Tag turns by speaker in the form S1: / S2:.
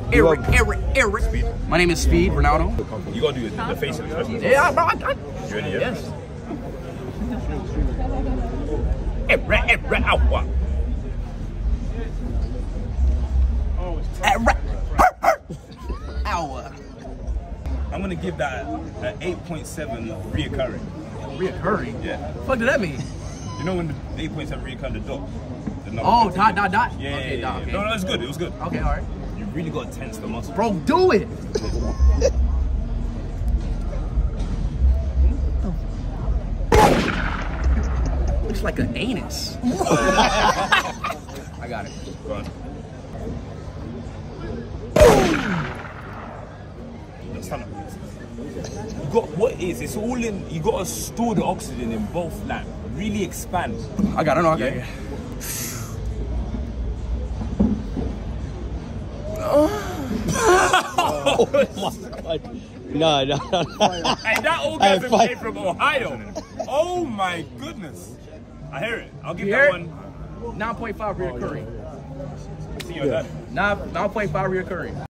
S1: Eric.
S2: Speed.
S1: My name is Speed Ronaldo.
S2: You gotta do the face expression.
S1: Yeah, bro.
S2: You ready? Yeah?
S1: Yes. Ow.
S2: I'm gonna give that an 8.7 reoccurring.
S1: Reoccurring?
S2: Yeah.
S1: What the fuck did that mean?
S2: You know when the 8.7 reoccurring the dot? The number
S1: Oh,
S2: 13.
S1: dot.
S2: Yeah,
S1: Okay,
S2: yeah.
S1: okay.
S2: No, it's good. It was good.
S1: Okay, all right.
S2: You really got to tense the muscle.
S1: Bro, do it. Looks like an anus. I got it.
S2: Go on. No, stand up. You got what it is? It's all in. You got to store the oxygen in both. Like really expand.
S1: I got it. No, okay.
S2: Yeah.
S3: Oh my God. No.
S2: And that orgasm came from Ohio. Oh my goodness. I hear it. I'll give
S1: You
S2: that
S1: hear
S2: one.
S1: 9.5 reoccurring.
S2: See you at that.
S1: 9.5 reoccurring.